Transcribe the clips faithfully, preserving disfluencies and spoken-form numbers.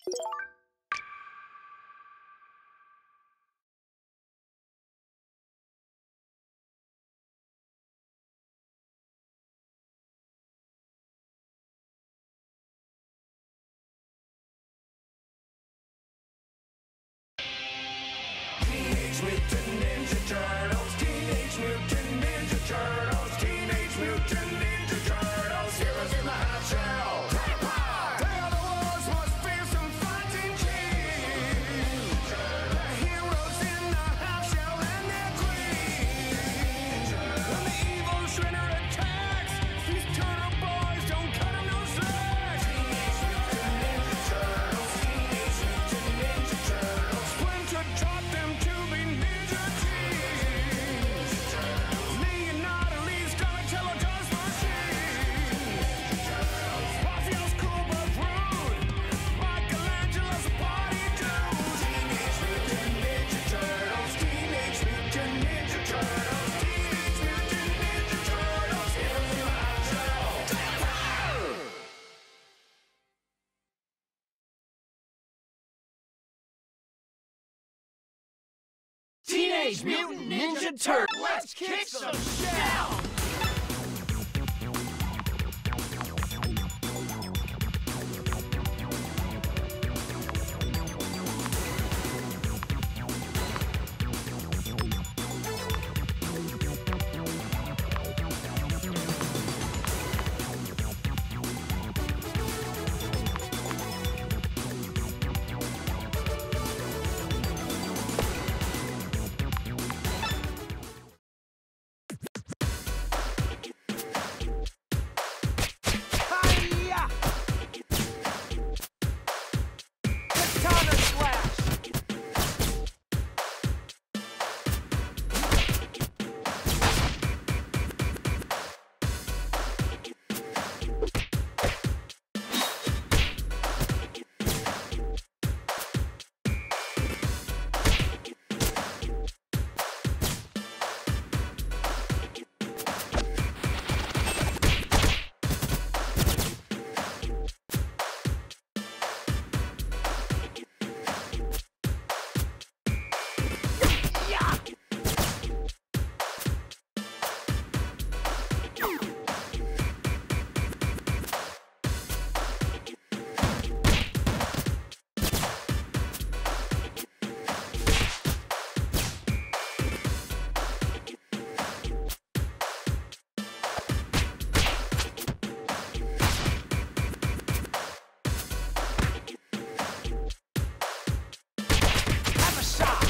Teenage Mutant Ninja Turtles, Teenage Mutant Ninja Turtles, Teenage Mutant Ninja Turtles, heroes in the half shell. They are the world's most fearsome fighting team. The heroes in the half shell and their queen. When the evil Shredder attacks, these turtle boys don't cut him no slack. Teenage Mutant Ninja Turtles, Teenage Mutant Ninja Turtles, Splinter taught them to be ninja teens. Leonardo Lee's Donatello does machine. Raphael's cool but rude. Michelangelo's a party dude. Teenage Mutant Ninja Turtles, Teenage Mutant Ninja Turtles, Teenage Mutant Ninja Turtles, heroes in the half shell. Teenage Mutant Ninja Turtles! Let's kick some shell! Hi-ya! Katana slash! Have a shot!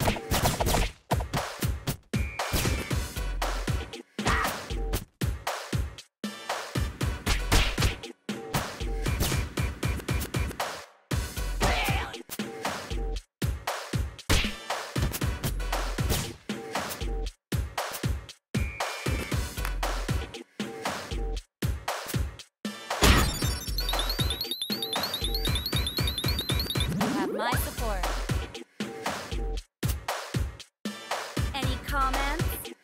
You have my support. Any comments?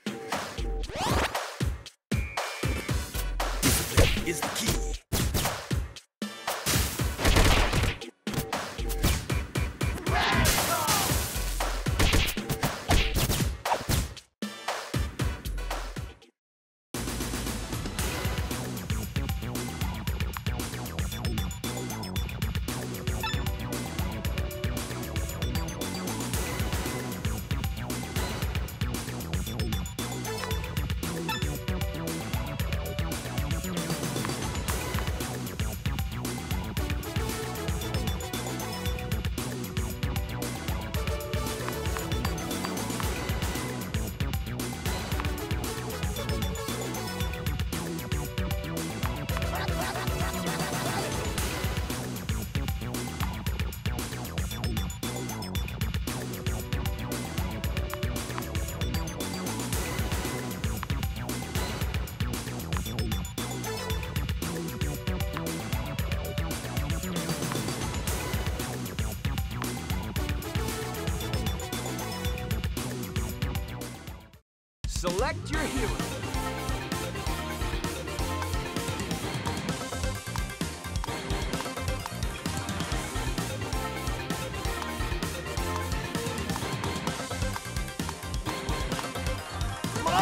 Is the key. Select your hero.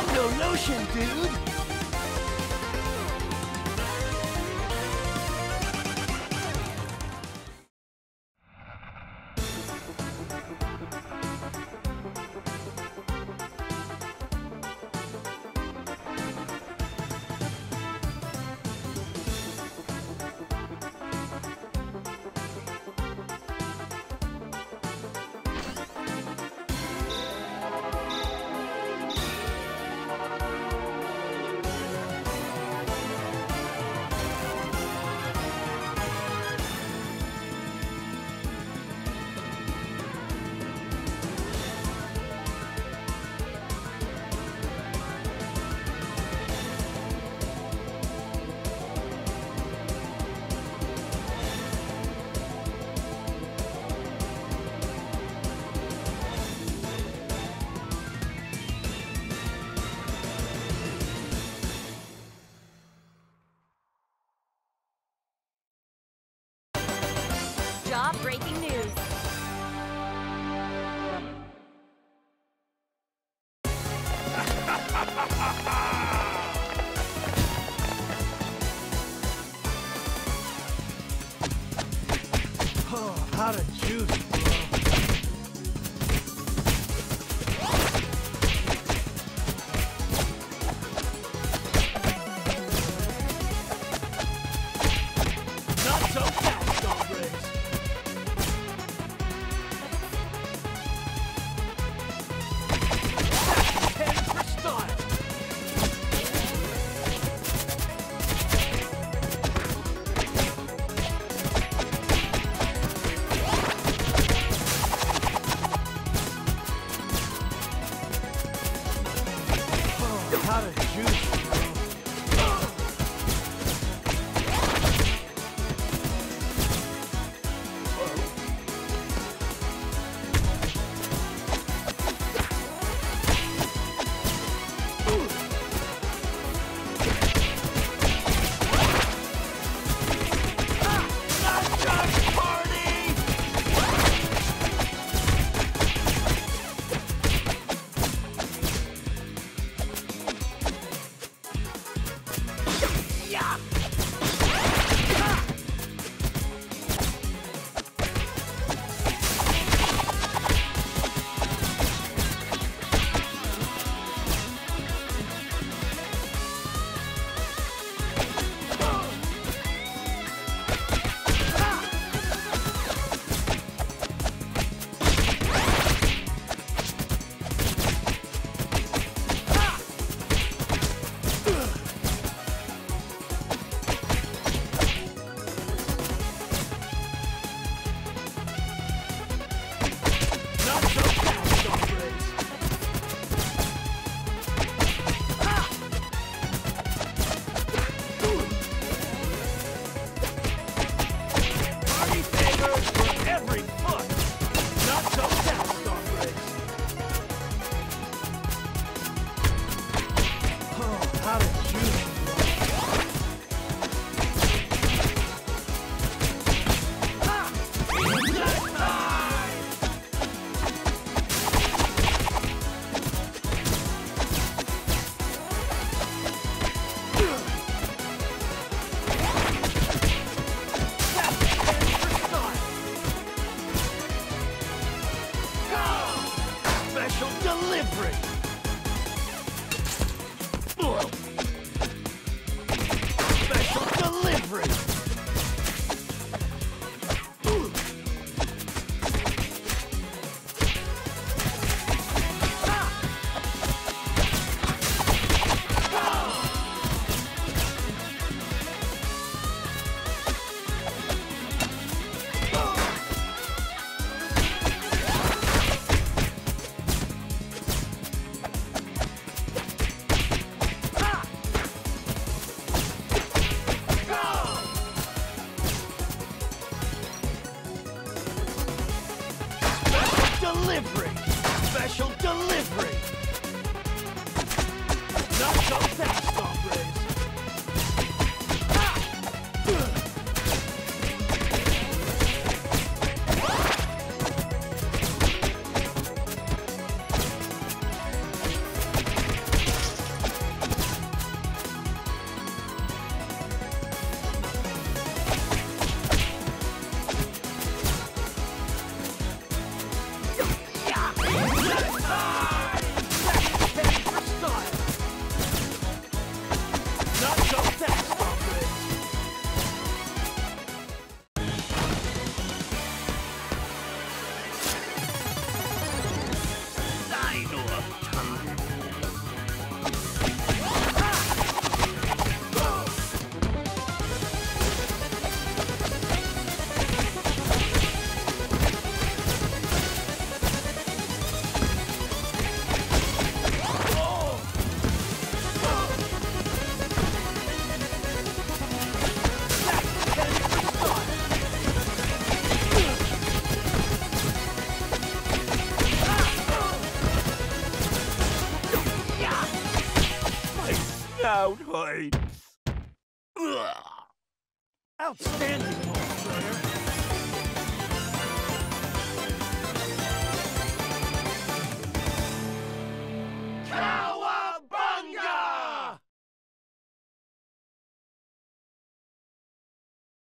got no notion, dude. Breaking news. Oh, how to juice, bro. Not so fast, Dog Race. How to juice, delivery! Special delivery! Delivery! Special delivery! Not so fast, hombres! snout hurts. Ugh. Outstanding, Paul Schroeder.